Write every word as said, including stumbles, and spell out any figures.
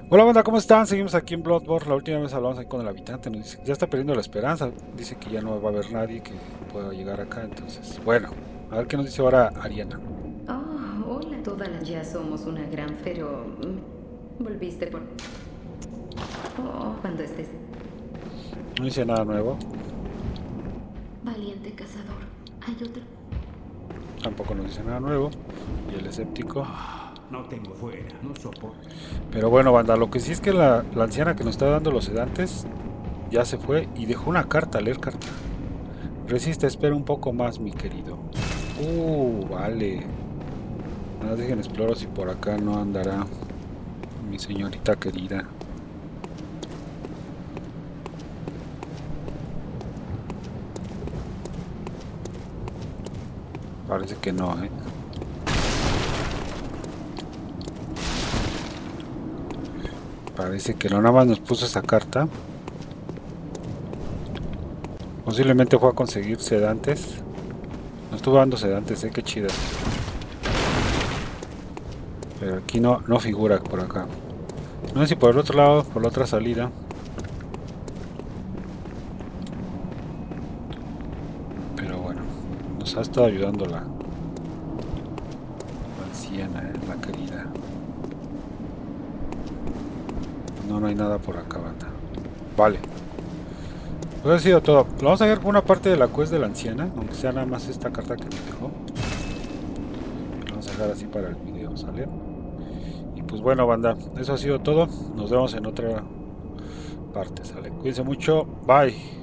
Hola banda, ¿cómo están? Seguimos aquí en Bloodborne. La última vez hablamos ahí con el habitante. Nos dice, ya está perdiendo la esperanza. Dice que ya no va a haber nadie que pueda llegar acá. Entonces, bueno, a ver qué nos dice ahora Ariana. Oh, hola. Todas las ya somos una gran, pero... mm, Volviste por... Oh, cuando estés... No dice nada nuevo. Valiente cazador. Hay otro. Tampoco nos dice nada nuevo. Y el escéptico. No tengo fuera, no soporto. Pero bueno, banda, lo que sí es que la, la anciana que nos está dando los sedantes ya se fue y dejó una carta, leer carta. Resiste, espera un poco más, mi querido. Uh, vale. Nada, dejen exploro si por acá no andará mi señorita querida. Parece que no, ¿eh? Parece que no, nada más nos puso esa carta. Posiblemente fue a conseguir sedantes. Nos estuvo dando sedantes, ¿eh? Qué chidas. Pero aquí no, no figura por acá. No sé si por el otro lado, por la otra salida. Pero bueno, nos ha estado ayudando la, la anciana, ¿eh? La querida. No, no hay nada por acá, banda. Vale. Pues ha sido todo. Lo vamos a ver con una parte de la quest de la anciana, aunque sea nada más esta carta que nos dejó. Lo vamos a dejar así para el video, ¿sale? Y pues bueno, banda, eso ha sido todo. Nos vemos en otra parte, ¿sale? Cuídense mucho. Bye.